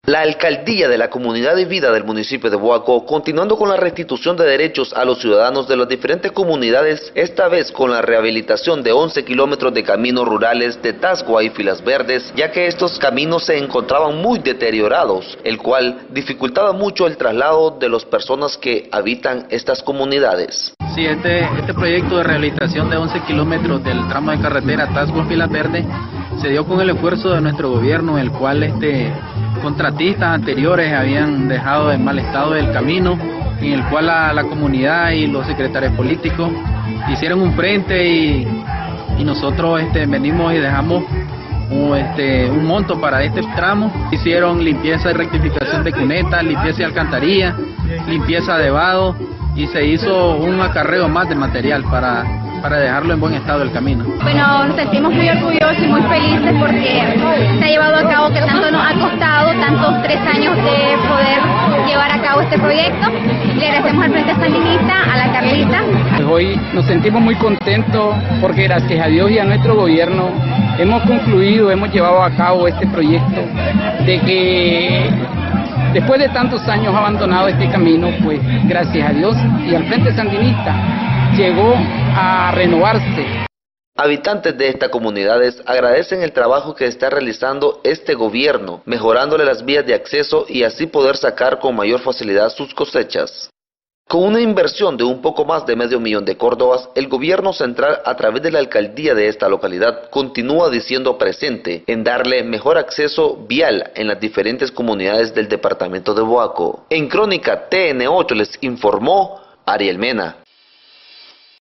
La alcaldía de la Comunidad de Vida del municipio de Boaco, continuando con la restitución de derechos a los ciudadanos de las diferentes comunidades, esta vez con la rehabilitación de 11 kilómetros de caminos rurales de Tasgua y Filas Verdes, ya que estos caminos se encontraban muy deteriorados, el cual dificultaba mucho el traslado de las personas que habitan estas comunidades. Sí, este proyecto de rehabilitación de 11 kilómetros del tramo de carretera Tasgua-Filas Verdes se dio con el esfuerzo de nuestro gobierno, el cual contratistas anteriores habían dejado en mal estado el camino, en el cual la comunidad y los secretarios políticos hicieron un frente y nosotros venimos y dejamos un monto para este tramo. Hicieron limpieza y rectificación de cunetas, limpieza y alcantarilla, limpieza de vado, y se hizo un acarreo más de material para dejarlo en buen estado el camino. Bueno, nos sentimos muy orgullosos y muy felices porque se ha llevado a cabo, que tanto nos ha costado, tantos 3 años de poder llevar a cabo este proyecto. Le agradecemos al Frente Sandinista, a la Carlita. Hoy nos sentimos muy contentos porque gracias a Dios y a nuestro gobierno hemos concluido, hemos llevado a cabo este proyecto de que después de tantos años abandonado este camino, pues gracias a Dios y al Frente Sandinista llegó a renovarse. Habitantes de estas comunidades agradecen el trabajo que está realizando este gobierno, mejorándole las vías de acceso y así poder sacar con mayor facilidad sus cosechas. Con una inversión de un poco más de $500,000 de córdobas, el gobierno central, a través de la alcaldía de esta localidad, continúa diciendo presente en darle mejor acceso vial en las diferentes comunidades del departamento de Boaco. En Crónica TN8 les informó Ariel Mena.